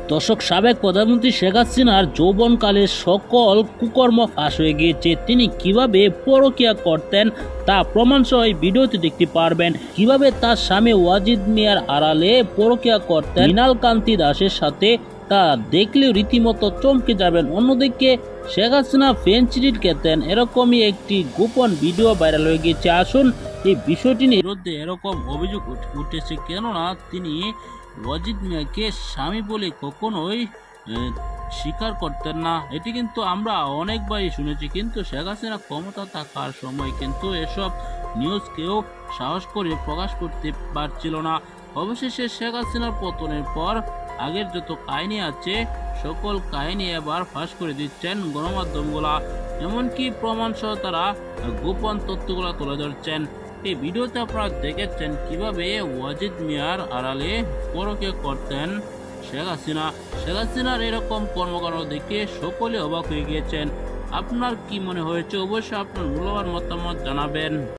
দর্শক, সাবেক প্রধানমন্ত্রী শেখ হাসিনার যৌবনকালের সকল কুকর্ম ফাঁস হয়ে গিয়েছে। তিনি কিভাবে পরকীয়া করতেন তা প্রমাণ সহ এই ভিডিওতে দেখতে পারবেন। কিভাবে তার স্বামী ওয়াজিদ মিয়ার আড়ালে পরকীয়া করতেন মৃণাল কান্তি দাসের সাথে, তা দেখলেও রীতিমতো চমকে যাবেন। অন্যদিকে শেখ হাসিনা ফেন্সিডিল খেতেন, এরকমই একটি গোপন ভিডিও ভাইরাল হয়ে গিয়েছে। আসুন এই বিষয়টি নিয়ে বিরুদ্ধে এরকম অভিযোগ উঠেছে, কেননা তিনি ওয়াজিদ মিয়াকে স্বামী বলে কখনোই স্বীকার করতেন না। এটি কিন্তু আমরা অনেকবারই শুনেছি, কিন্তু শেখ হাসিনা ক্ষমতা থাকার সময় কিন্তু এসব নিউজ কেউ সাহস করে প্রকাশ করতে পারছিল না। অবশেষে শেখ হাসিনার পতনের পর আগের যত কাহিনী আছে সকল কাহিনী এবার ফাঁস করে দিচ্ছেন গণমাধ্যমগুলা, এমনকি প্রমাণ সহ তারা গোপন তথ্যগুলা তুলে ধরছেন। এই ভিডিওতে আপনারা দেখেছেন কিভাবে ওয়াজিদ মিয়ার আড়ালে পরকীয়া করতেন শেখ হাসিনা। শেখ হাসিনার এরকম কর্মকাণ্ড দেখে সকলে অবাক হয়ে গিয়েছেন। আপনার কি মনে হয়েছে? অবশ্যই আপনার মূল্যবান মতামত জানাবেন।